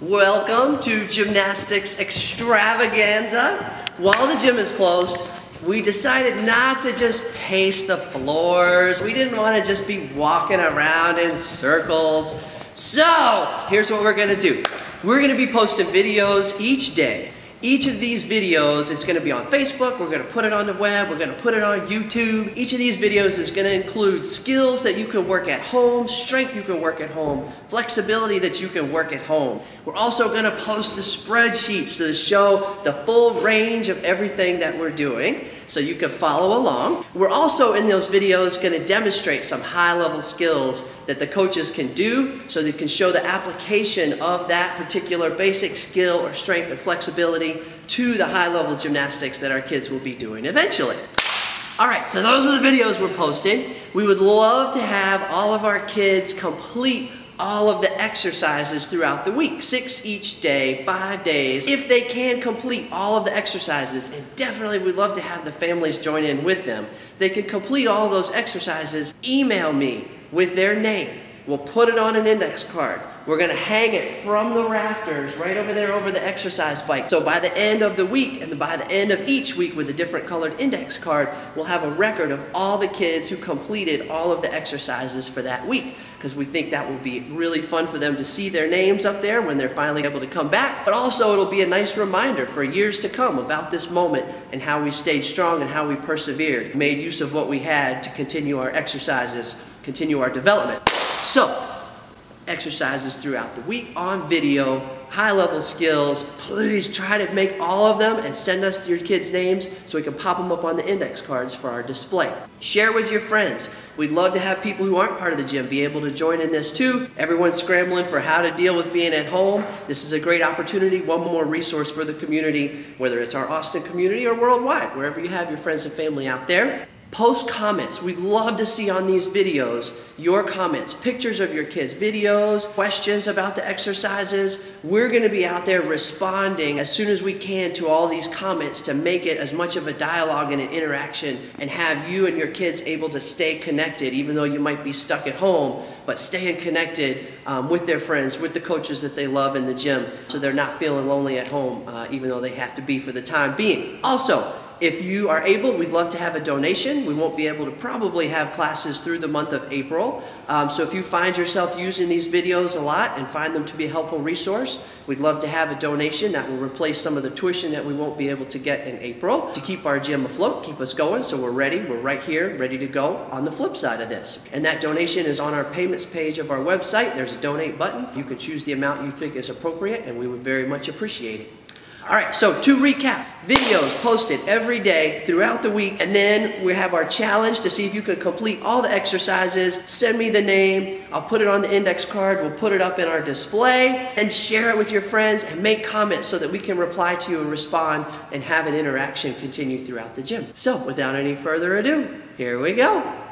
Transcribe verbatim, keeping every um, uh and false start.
Welcome to Gymnastics Extravaganza. While the gym is closed, we decided not to just pace the floors. We didn't want to just be walking around in circles. So, here's what we're gonna do. We're gonna be posting videos each day. Each of these videos, it's gonna be on Facebook, we're gonna put it on the web, we're gonna put it on YouTube. Each of these videos is gonna include skills that you can work at home, strength you can work at home, flexibility that you can work at home. We're also gonna post the spreadsheets to show the full range of everything that we're doing, so you can follow along. We're also in those videos gonna demonstrate some high-level skills that the coaches can do so they can show the application of that particular basic skill or strength and flexibility to the high-level gymnastics that our kids will be doing eventually. All right, so those are the videos we're posting. We would love to have all of our kids complete all of the exercises throughout the week, six each day, five days. If they can complete all of the exercises, and definitely we'd love to have the families join in with them, if they can complete all those exercises, email me with their name. We'll put it on an index card. We're gonna hang it from the rafters right over there over the exercise bike. So by the end of the week and by the end of each week with a different colored index card, we'll have a record of all the kids who completed all of the exercises for that week, because we think that will be really fun for them to see their names up there when they're finally able to come back. But also it'll be a nice reminder for years to come about this moment and how we stayed strong and how we persevered, made use of what we had to continue our exercises, continue our development. So, exercises throughout the week on video, high-level skills. Please try to make all of them and send us your kids' names so we can pop them up on the index cards for our display. Share with your friends. We'd love to have people who aren't part of the gym be able to join in this too. Everyone's scrambling for how to deal with being at home. This is a great opportunity, one more resource for the community, whether it's our Austin community or worldwide, wherever you have your friends and family out there. Post comments. We'd love to see on these videos your comments, pictures of your kids, videos, questions about the exercises. We're going to be out there responding as soon as we can to all these comments to make it as much of a dialogue and an interaction and have you and your kids able to stay connected even though you might be stuck at home, but staying connected um, with their friends, with the coaches that they love in the gym so they're not feeling lonely at home uh, even though they have to be for the time being. Also, if you are able, we'd love to have a donation. We won't be able to probably have classes through the month of April. Um, so if you find yourself using these videos a lot and find them to be a helpful resource, we'd love to have a donation that will replace some of the tuition that we won't be able to get in April to keep our gym afloat, keep us going. So we're ready, we're right here, ready to go on the flip side of this. And that donation is on our payments page of our website. There's a donate button. You can choose the amount you think is appropriate and we would very much appreciate it. All right, so to recap, videos posted every day throughout the week, and then we have our challenge to see if you can complete all the exercises. Send me the name, I'll put it on the index card, we'll put it up in our display, and share it with your friends and make comments so that we can reply to you and respond and have an interaction continue throughout the gym. So without any further ado, here we go.